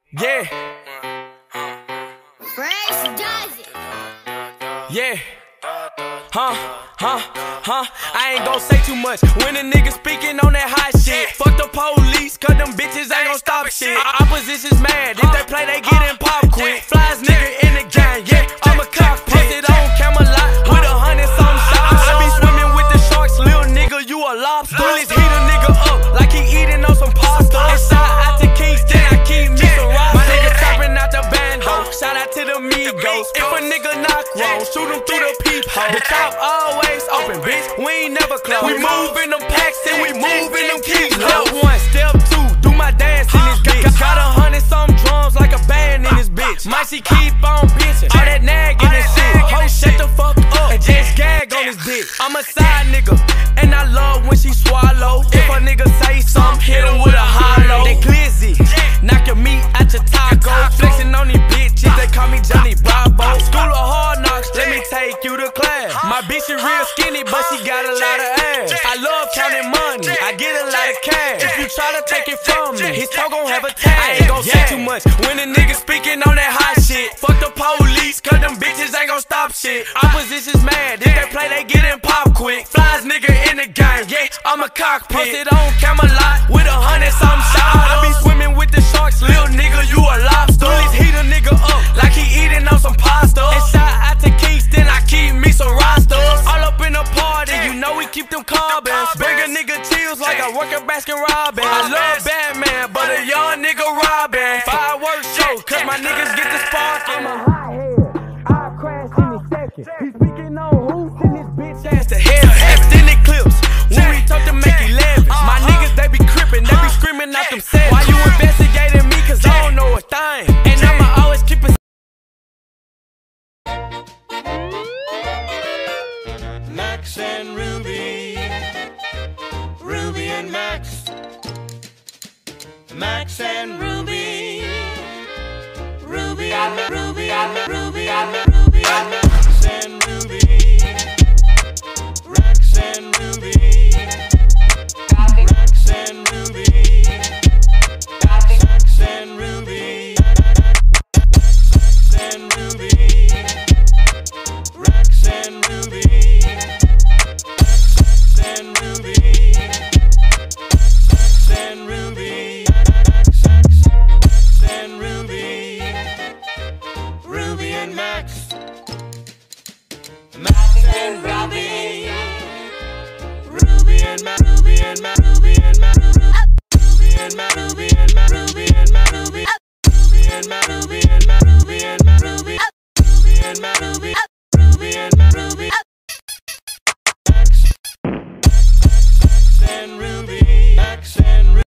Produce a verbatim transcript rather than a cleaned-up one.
Yeah. Fresh does it. Yeah. Huh, huh, huh. I ain't gon' say too much when a nigga speaking on that hot shit. Fuck the police, cause them bitches ain't gon' stop shit. Opposition's mad, if they play, they gettin' pop quick. Flies nigga in the gang, yeah, I'm a cockpit. Posted on Camelot with a hundred something shots. I be swimming with the sharks, little nigga, you a lobster. Bullets heat a nigga up like he eating on some pasta. And shout out to Kingston, I keep me some rocks. My nigga chopping out the bando, shout out to the Migos. If a nigga knock wrong, shoot him through the peephole. The top always open, bitch, we ain't never close. We move in them packs and we move in them keys. Step one, step two, do my dance in this bitch. Got a hundred some drums like a band in this bitch. Might she keep on bitching, all that nagging and shit. Ho, shut the fuck up and just gag on this dick. I'm a side nigga, and I love when she swallow. If a nigga say something, hit him with a hollow. They glizzy, knock your meat out your taco. Flexing on these bitches, they call me Johnny Bravo. School of hard knocks, let me take you to class. My bitch is real skinny, but she got a lot of ass. I love counting money, I get a lot of cash. If you try to take it from me, his toe gon' have a tag. I ain't gon' say too much when a nigga speaking on that hot shit. Fuck the police, cause them bitches ain't gon' stop shit. Opposition's mad, if they play, they gettin' pop quick. Flies nigga in the game, yeah, I'm a cockpit. Posted on Camelot with a hundred something shots. I be swimming with the sharks, little nigga, you a lobster. Bullies heat a nigga up like he eating on some pasta. And shout out to Kingston, I keep me some rosters. All up in the party, you know we keep them carbons. Bring a nigga chills like I work at Baskin Robbins. I love Batman, but a young nigga robbing. Fireworks show, cause my niggas get the spark. I'm a hot head, I'll crash in a second. He's speaking on who's in this bitch ass to heaven. Extended clips, when we talk to make eleven. My niggas, they be crippin', they be screaming out them sevens. Why you investigating me, cause I don't know a thing. And I'ma always keep it. Max and Ruby, Ruby and Max, Max and Ruby, Ruby and Ma Ruby and Ma Ruby and Ma Ruby and Max and Ruby, Rex and Ruby, Rex and Ruby, Max and Ruby, Max and Ruby, Rex and Ruby. And Ruby, and Ruby, and Ruby, Ruby and Max, Max and Ruby, Ruby and Ma, Ruby and Ma, Ruby and Ma, Ruby and Ma, Ruby and Ma, Ruby and Ma, Ruby, Ruby and Ma, Ruby and Ma, Ruby and Ma, Ruby, Ruby and Ma, Ruby, Ruby and Ma, Ruby. And Ruby, Max and Ruby.